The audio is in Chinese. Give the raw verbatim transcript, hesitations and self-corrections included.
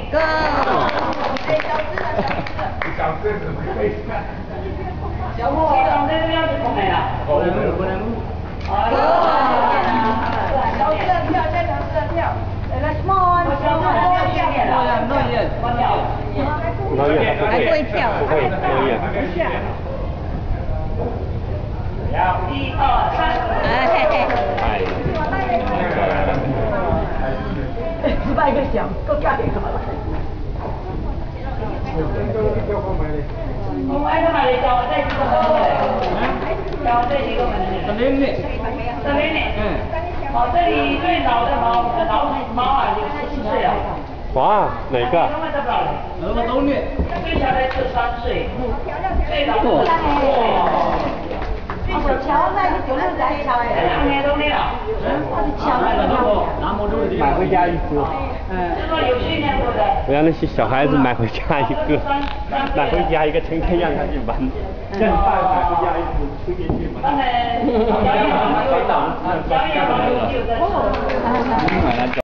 Go！ 小个子可以看。 小莫，刚才这样子过来了。 不能不能。 哎呀！小个跳，再尝试跳。来，Small，小个跳跳了，诺言，我跳。 诺言还不会跳， 不会诺言。 一二三。 哎嘿嘿。 哎。 失败一个响，够加点好了。我爱干嘛的？叫我再几个门的？叫我再几个门的？这边的。这边的。嗯。哦，这里最老的猫，老猫啊，有十七岁了。 哇，哪个？ 那个东西。最小的是三岁，最老的是十岁。我桥那个九六在桥哎，两年多了。嗯，他的桥那个。 买回家一只。 嗯，这个有训练过的。 我让那些小孩子买回家一个，买回家一个，成天让他去玩。让爸买回家一只，成天去玩。 他们表演完了，表演完了就在。